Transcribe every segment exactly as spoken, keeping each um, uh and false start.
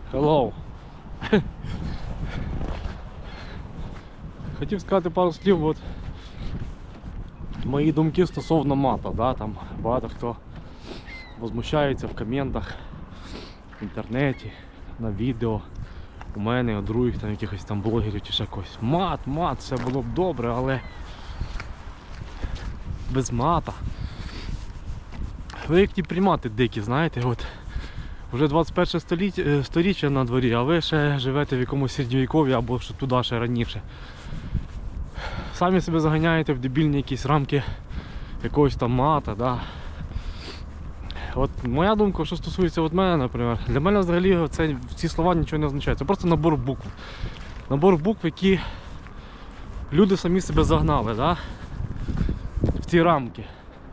Hello. Хотів сказати пару слів, от мої думки стосовно мата, да, там багато хто возмущається в коментах, в інтернеті, на відео, у мене, у других там якихось там блогерів чи ще когось. Мат, мат, все було б добре, але без мата. Ви як ті примати дикі, знаєте, от вже двадцять перше століття, сторіччя на дворі, а ви ще живете в якомусь середньовіков'ї або ще туди ще раніше. Самі себе заганяєте в дебільні якісь рамки якогось там мата, да. От моя думка, що стосується от мене, наприклад, для мене взагалі це, ці слова нічого не означають. Це просто набор букв. Набор букв, які люди самі себе загнали, да, в ці рамки.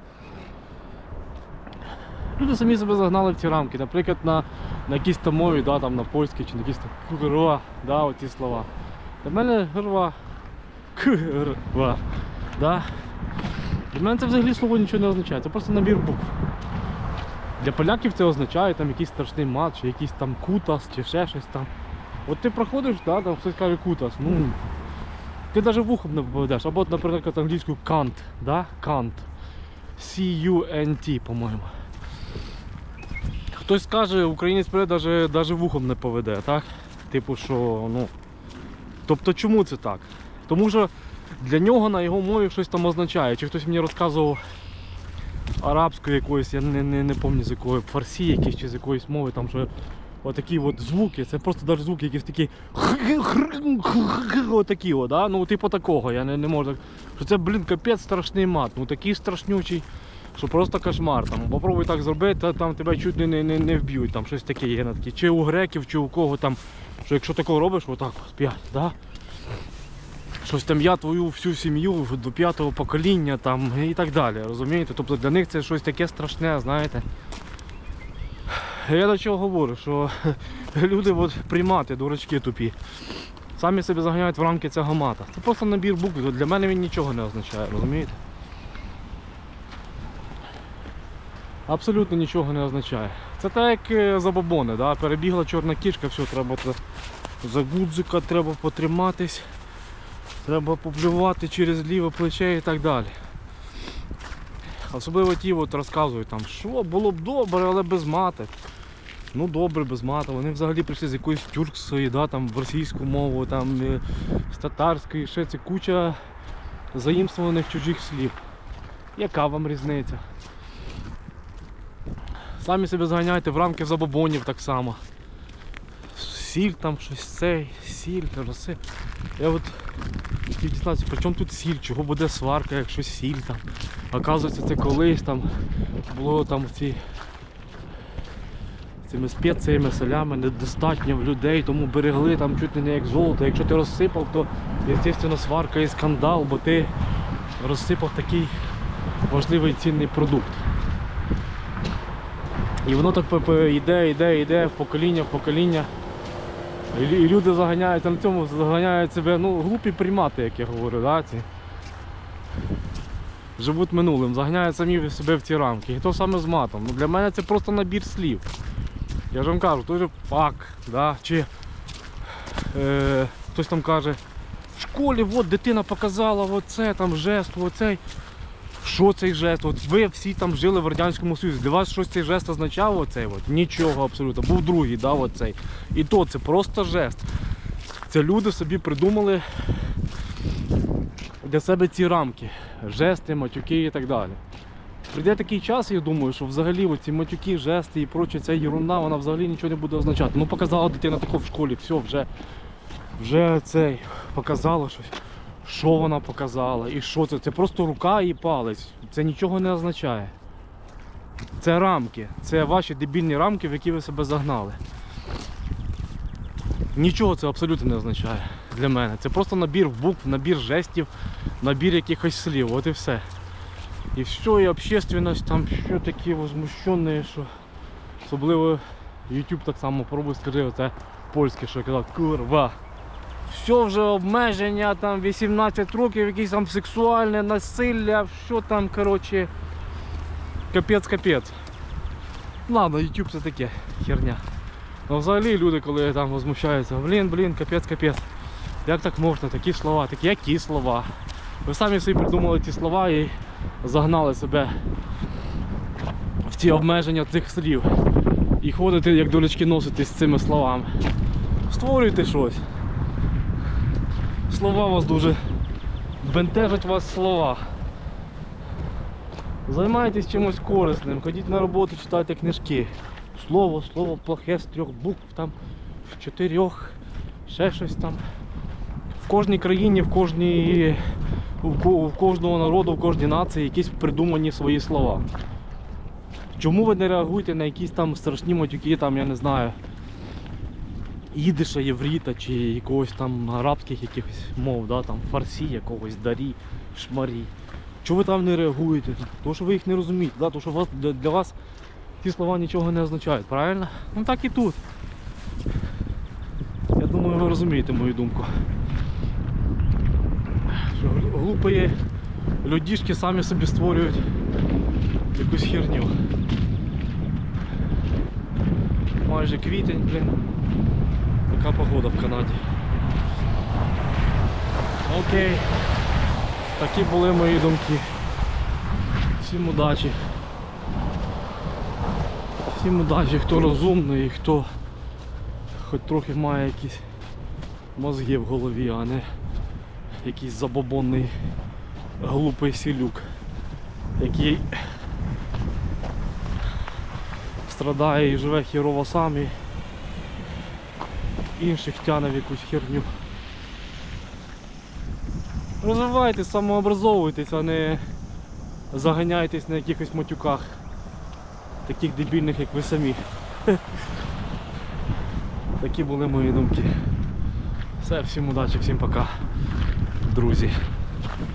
Люди самі себе загнали в ці рамки. Наприклад, на, на якійсь там мові, да, там, на польській чи на якісь там курва, да, оці слова. Для мене грва, курва, да. Для мене це взагалі слово нічого не означає, це просто набір букв. Для поляків це означає там якийсь страшний мат, чи якийсь там кутас, чи ще щось там. От ти проходиш, да, там хтось каже кутас, ну ти навіть вухом не поведеш. Або, наприклад, англійською кант, да, кант. С-Ю-Н-Т, по-моєму. Хтось скаже, українець навіть, навіть вухом не поведе, так? Типу, що, ну... Тобто чому це так? Тому що для нього на його мові щось там означає. Чи хтось мені розказував арабською якоюсь, я не, не, не пам'ятаю з якої, фарсі якісь чи з якоїсь мови, там що отакі от звуки, це просто навіть звуки якісь такі отакі от, да? Ну типу такого, я не, не можу. Що це, блін, капець страшний мат, ну такий страшнючий, що просто кошмар. Там попробуй так зробити, та там тебе чуть не, не, не вб'ють, там щось таке є, такі. Чи у греків, чи у кого там, що якщо такого робиш, отак от, п'ять, да? Щось там я твою всю сім'ю до п'ятого покоління там і так далі, розумієте? Тобто для них це щось таке страшне, знаєте. Я до чого говорю, що люди от примати, дурачки тупі, самі себе заганяють в рамки цього мата. Це просто набір букв, для мене він нічого не означає, розумієте? Абсолютно нічого не означає. Це так як забобони, да? Перебігла чорна кішка, все, треба за гудзика, треба потриматись. Треба поплювати через ліве плече і так далі. Особливо ті от розказують, там, що було б добре, але без мати. Ну добре, без мати. Вони взагалі прийшли з якоїсь тюркської, да, там, в російську мову, там, з татарської, ще це куча заїмствованих чужих слів. Яка вам різниця? Самі себе зганяйте в рамки забобонів так само. Сіль там, щось цей, сіль, роси. Я от хотів дізнатися, при чому тут сіль, чого буде сварка, якщо сіль там. Оказується, це колись там було там ці цими спеціями, солями недостатньо в людей, тому берегли там чуть не як золото. Якщо ти розсипав, то, звісно, сварка і скандал, бо ти розсипав такий важливий цінний продукт. І воно так йде, йде, йде в покоління, в покоління. І люди заганяються на цьому, заганяють себе, ну, глупі примати, як я говорю, да, ці. Живуть минулим, заганяють самі себе в ці рамки. І то саме з матом. Ну, для мене це просто набір слів. Я ж вам кажу, той же пак, да, чи е, хтось там каже, в школі от дитина показала оце, там жест, оцей. Що цей жест? От ви всі там жили в Радянському Союзі. Для вас щось цей жест означав оцей? От? Нічого абсолютно. Був другий, да, оцей. І то це просто жест. Це люди собі придумали для себе ці рамки. Жести, матюки і так далі. Прийде такий час, я думаю, що взагалі оці матюки, жести і проче, ця єрунда, вона взагалі нічого не буде означати. Ну показала дитина тако в школі, все, вже, вже цей, показала щось. Що вона показала і що це? Це просто рука і палець. Це нічого не означає. Це рамки. Це ваші дебільні рамки, в які ви себе загнали. Нічого це абсолютно не означає для мене. Це просто набір букв, набір жестів, набір якихось слів. От і все. І все, і общественність там що такі возмущені, що особливо YouTube так само пробуй, скажи, оце польське, що я казав, курва. Все вже обмеження, там вісімнадцять років, якесь там сексуальне насилля, що там, коротше, капець-капець. Ладно, YouTube це таке, херня. Ну взагалі люди, коли там возмущаються, блін, блін, капець, капець. Як так можна, такі слова, такі які слова? Ви самі собі придумали ті слова і загнали себе в ці обмеження цих слів. І ходите, як дурачки, носитесь з цими словами. Створюйте щось. Слова вас дуже бентежать вас слова. Займайтесь чимось корисним, ходіть на роботу, читайте книжки. Слово, слово плохе з трьох букв, там, з чотирьох, ще щось там. В кожній країні, в кожній, в кожного народу, в кожній нації якісь придумані свої слова. Чому ви не реагуєте на якісь там страшні матюки, там, я не знаю, їдиша, єврита чи якогось там арабських якихось мов, да, там фарсі якогось, дарі, шмарі. Чого ви там не реагуєте? Тому що ви їх не розумієте, да? Тому що вас, для, для вас ці слова нічого не означають, правильно? Ну так і тут. Я думаю, ви розумієте мою думку. Що глупі людішки самі собі створюють якусь херню. Майже квітень, блін. Така погода в Канаді. Окей. Такі були мої думки. Всім удачі. Всім удачі, хто розумний і хто хоч трохи має якісь мозги в голові, а не якийсь забобонний глупий сілюк, який страдає і живе хірово сам і інших тяне в якусь херню. Розвивайтесь, самообразовуйтесь, а не заганяйтесь на якихось матюках, таких дебільних, як ви самі. Такі були мої думки. Все, всім удачі, всім пока, друзі.